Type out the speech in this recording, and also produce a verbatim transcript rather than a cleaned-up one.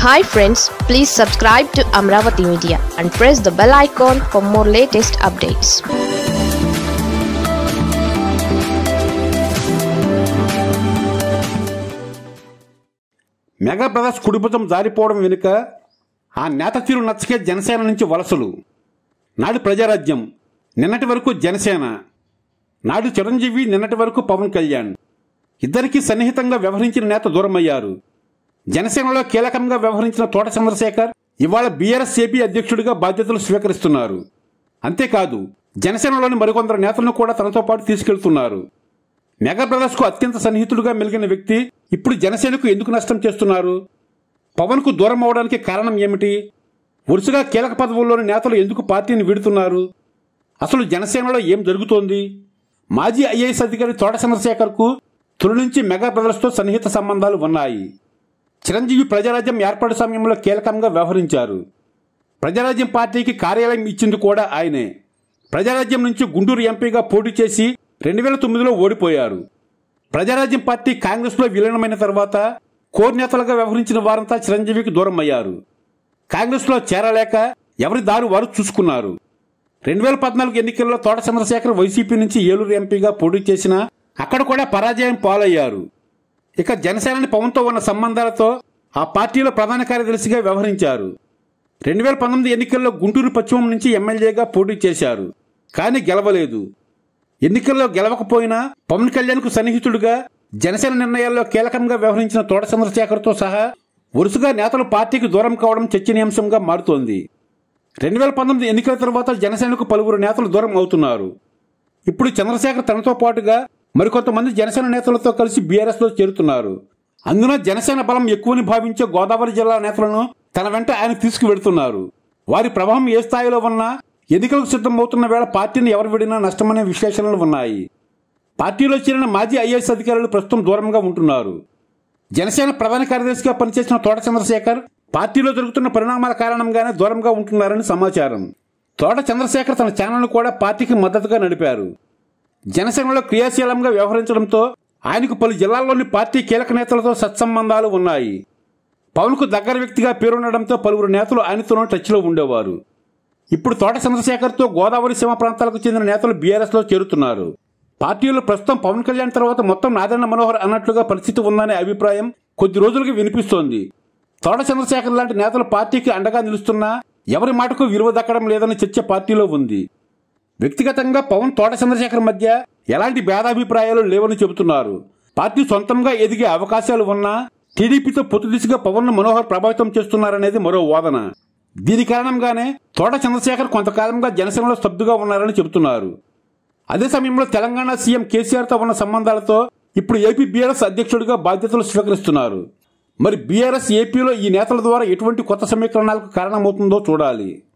Hi friends, please subscribe to Amaravathi Media and press the bell icon for more latest updates. Mega brothers కుడిభుజం జారిపోవడం వెనుక ఆ నేత తీరు నచ్చకే జనసేన నుంచి వలసలు. నాడు ప్రజారాజ్యం, నిన్నటి వరకు జనసేన. నాడు చిరంజీవి, నిన్నటి వరకు పవన్ కళ్యాణ్. ఇద్దరికీ సన్నిహితంగా వ్యవహరించిన నేత దూరమయ్యారు. జనసేనలో కీలకంగా వ్యవహరించిన తోట చంద్రశేఖర్ ఇవాళ బీఆర్ఎస్ ఏపీ అధ్యక్షుడిగా బాధ్యతలు స్వీకరిస్తున్నారు. అంతేకాదు, జనసేనలోని మరికొందరు నేతలను కూడా తనతో పాటు తీసుకెళ్తున్నారు. మెగా బ్రదర్స్ కు అత్యంత సన్నిహితుడుగా మెలిగిన వ్యక్తి ఇప్పుడు జనసేనకు ఎందుకు నష్టం చేస్తున్నారు? పవన్ కు దూరం అవడానికి కారణం ఏమిటి? వరుసగా కీలక పదవుల్లోని నేతలు ఎందుకు పార్టీని వీడుతున్నారు? అసలు జనసేనలో ఏం జరుగుతోంది? మాజీ ఐఏఎస్ అధికారి తోట చంద్రశేఖర్ కు తొలి నుంచి మెగా బ్రదర్స్ తో సన్నిహిత సంబంధాలు ఉన్నాయి. చిరంజీవి ప్రజారాజ్యం ఏర్పాటు సమయంలో కీలకంగా వ్యవహరించారు. ప్రజారాజ్యం పార్టీకి కార్యాలయం ఇచ్చింది కూడా ఆయనే. ప్రజారాజ్యం నుంచి గుంటూరు ఎంపీగా పోటీ చేసి రెండు వేల తొమ్మిదిలో ఓడిపోయారు. ప్రజారాజ్యం పార్టీ కాంగ్రెస్ లో విలీనమైన తర్వాత కోర్ నేతలుగా వ్యవహరించిన వారంతా చిరంజీవికి దూరం అయ్యారు. కాంగ్రెస్ లో చేరలేక ఎవరి దారి వారు చూసుకున్నారు. రెండు వేల పద్నాలుగు ఎన్నికల్లో తోట చంద్రశేఖర్ వైసీపీ నుంచి ఏలూరు ఎంపీగా పోటీ చేసినా అక్కడ కూడా పరాజయం పాలయ్యారు. ఇక జనసేనని పవన్తో ఉన్న సంబంధాలతో ఆ పార్టీలో ప్రధాన కార్యదర్శిగా వ్యవహరించారు. రెండు వేల పంతొమ్మిది ఎన్నికల్లో గుంటూరు పశ్చిమం నుంచి ఎమ్మెల్యేగా పోటీ చేశారు. కానీ గెలవలేదు. ఎన్నికల్లో గెలవకపోయినా పవన్ కళ్యాణ్ కు సన్నిహితుడుగా జనసేన నిర్ణయాల్లో కీలకంగా వ్యవహరించిన తోట చంద్రశేఖర్ తో సహా వరుసగా నేతలు పార్టీకి దూరం కావడం చర్చనీయాంశంగా మారుతోంది. రెండు వేల పంతొమ్మిది ఎన్నికల తర్వాత జనసేనకు పలువురు నేతలు దూరం అవుతున్నారు. ఇప్పుడు చంద్రశేఖర్ తనతో పాటుగా మరికొంతమంది జనసేన నేతలతో కలిసి బీఆర్ఎస్ లో చేరుతున్నారు. అందున జనసేన బలం ఎక్కువని భావించే గోదావరి జిల్లా నేతలను తన వెంట ఆయన తీసుకువెడుతున్నారు. వారి ప్రభావం ఏ స్థాయిలో ఉన్నా ఎన్నికలకు సిద్ధమవుతున్న వేళ పార్టీని ఎవరు విడినా నష్టమనే విశ్లేషణలు ఉన్నాయి. పార్టీలో చేరిన మాజీ ఐఏఎస్ అధికారులు ప్రస్తుతం దూరంగా ఉంటున్నారు. జనసేన ప్రధాన కార్యదర్శిగా పనిచేసిన తోట చంద్రశేఖర్ పార్టీలో జరుగుతున్న పరిణామాల కారణంగానే దూరంగా ఉంటున్నారని సమాచారం. తోట చంద్రశేఖర్ తన ఛానల్ను కూడా పార్టీకి మద్దతుగా నడిపారు. జనసేనలో క్రియాశీలంగా వ్యవహరించడంతో ఆయనకు పలు జిల్లాల్లోని పార్టీ కీలక నేతలతో సత్సంబంధాలు ఉన్నాయి. పవన్ కు దగ్గర వ్యక్తిగా పేరుండడంతో పలువురు నేతలు ఆయనతోనూ టచ్లో ఉండేవారు. ఇప్పుడు తోట చంద్రశేఖర్ తో గోదావరి సీమ ప్రాంతాలకు చెందిన నేతలు బీఆర్ఎస్ లో చేరుతున్నారు. పార్టీలో ప్రస్తుతం పవన్ కళ్యాణ్ తర్వాత మొత్తం నాదెండ్ల మనోహర్ అన్నట్లుగా పరిస్థితి ఉందనే అభిప్రాయం కొద్ది రోజులుగా వినిపిస్తోంది. తోట చంద్రశేఖర్ లాంటి నేతలు పార్టీకి అండగా నిలుస్తున్నా ఎవరి మాటకు విలువ దక్కడం లేదని చర్చ పార్టీలో ఉంది. వ్యక్తిగతంగా పవన్ తోట చంద్రశేఖర్ మధ్య ఎలాంటి భేదాభిప్రాయాలు లేవని చెబుతున్నారు. పార్టీ సొంతంగా ఎదిగే అవకాశాలు ఉన్నా టీడీపీతో పొత్తు దిశగా పవన్ ను మనోహర్ ప్రభావితం చేస్తున్నారనేది మరో వాదన. దీని కారణంగానే తోట చంద్రశేఖర్ కొంతకాలంగా జనసేనలో స్తబ్దుగా ఉన్నారని చెబుతున్నారు. అదే సమయంలో తెలంగాణ సీఎం కేసీఆర్ తో ఉన్న సంబంధాలతో ఇప్పుడు ఏపీ బీఆర్ఎస్ అధ్యక్షుడిగా బాధ్యతలు స్వీకరిస్తున్నారు. మరి బీఆర్ఎస్ ఏపీలో ఈ నేతల ద్వారా ఎటువంటి కొత్త సమీకరణాలకు కారణమవుతుందో చూడాలి.